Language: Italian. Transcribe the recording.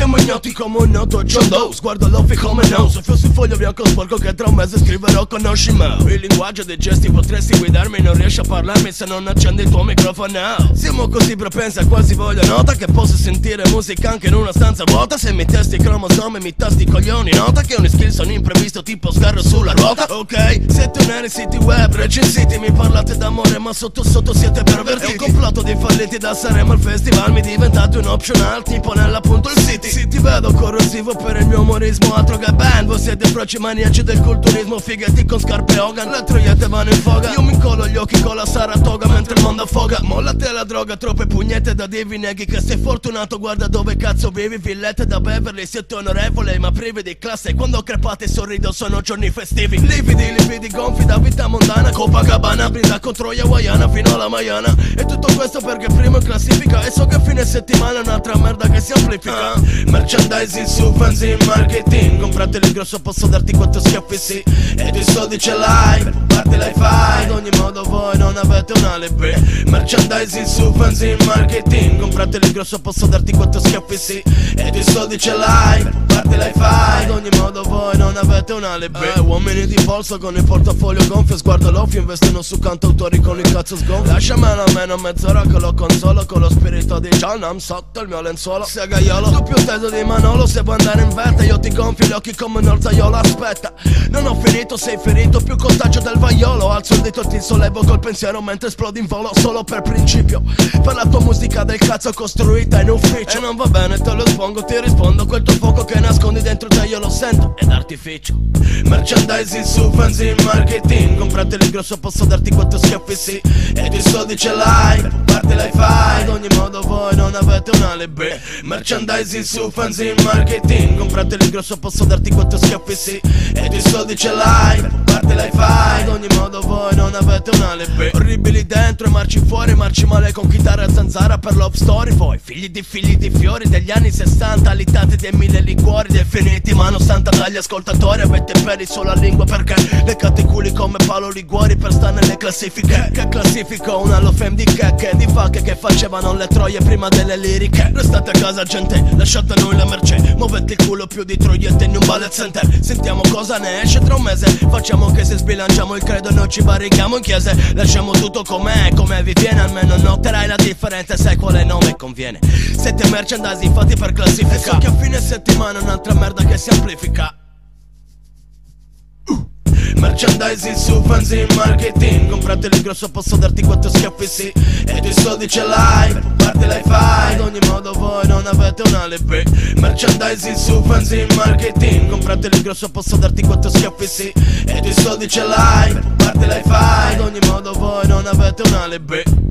Siamo ignoti come un noto John Doe. Sguardo l'offi come no. Soffio sul foglio bianco sporco che tra un mese scriverò conosci me. Il linguaggio dei gesti potresti guidarmi, non riesci a parlarmi se non accendi il tuo microfono. Siamo così propensi a quasi voglia nota che posso sentire musica anche in una stanza vuota. Se mi testi i cromosomi mi tasti i coglioni, nota che un skill sono imprevisto tipo scarro sulla ruota. Ok, siete un siti web recensiti, mi parlate d'amore ma sotto sotto siete pervertiti. È un complotto di falliti da Sanremo al festival, mi diventate un optional tipo nell'appunto il city. Sì, ti vedo corrosivo per il mio umorismo, altro che band. Voi siete froci maniaci del culturismo, fighetti con scarpe Hogan, le troiette vanno in foga. Io mi incollo gli occhi con la Saratoga mentre il mondo affoga. Mollate la droga, troppe pugnette da divi, neghi che sei fortunato, guarda dove cazzo vivi. Villette da Beverly, siete onorevole ma privi di classe. Quando crepate e sorrido sono giorni festivi. Lividi gonfi da vita mondana, Copacabana, brinda con Troia Hawaiana fino alla Maiana. E tutto questo perché primo in classifica e so che fine settimana è un'altra merda che si amplifica. Merchandising su fanzine marketing, comprateli il grosso, posso darti 4 schiaffi sì. E tu i soldi ce l'hai, per parte l'hai fai. Ad ogni modo voi non avete un alibi. Merchandising su fanzine marketing, comprateli il grosso, posso darti 4 schiaffi sì. E tu i soldi ce l'hai, per parte l'hai fai. Ad ogni modo voi non avete un alibi. Uomini di polso con il portafoglio gonfio, sguardo l'offio, investono su cantautori con il cazzo sgonfio. Lasciamelo almeno mezz'ora che lo consolo, con lo spirito di Giannam sotto il mio lenzuolo. Segaiolo, tu più teso di Manolo, se vuoi andare in vetta io ti gonfio gli occhi come un orzaiolo. Aspetta, non ho finito, sei ferito, più contagio del vaiolo. Alzo il dito e ti sollevo col pensiero mentre esplodi in volo. Solo per principio, per la tua musica del cazzo costruita in ufficio. E non va bene, te lo espongo, ti rispondo. Quel tuo fuoco che nascondi dentro te io lo sento, è d'artificio. Merchandising su fanzine marketing, comprateli il grosso, posso darti 4 schiaffi sì. E tu i soldi ce l'hai, per parte l'hai fai. Ad ogni modo voi non avete un alibi. Merchandising su fanzine marketing, comprateli il grosso, posso darti 4 schiaffi sì. E tu i soldi ce l'hai, per parte l'hai fai. Ad ogni modo voi non avete un alibi. Orribili dentro e marci fuori, marci male con chitarra e zanzara per love story. Voi figli di fiori degli anni 60, alitati dei 1000 liquori definiti mano santa dagli ascoltatori. Avete peli solo a lingua perché leccate i culi come Paolo Liguori per stare nelle classifiche. Che classifico una Hall of Fame di che di facche che facevano le troie prima delle liriche. Restate a casa gente, lasciate a noi la merce, muovete il culo più di troiette in un ballet center. Sentiamo cosa ne esce tra un mese, facciamo che se sbilanciamo il credo e noi ci barrichiamo in chiese. Lasciamo tutto com'è, come vi viene, almeno noterai la differenza e sai quale nome conviene. Siete merchandising fatti per classifica, e so che a fine settimana è un'altra merda che si amplifica. Merchandising su fanzine marketing, comprateli il grosso, posso darti 4 schiaffi sì. E tu i soldi ce l'hai, per parte l'hai fai. Ad ogni modo voi non avete un alibi. Merchandising su fanzine marketing, comprateli il grosso, posso darti 4 schiaffi sì. E tu i soldi ce l'hai, per parte l'hai fai. Ad ogni modo voi non avete un alibi.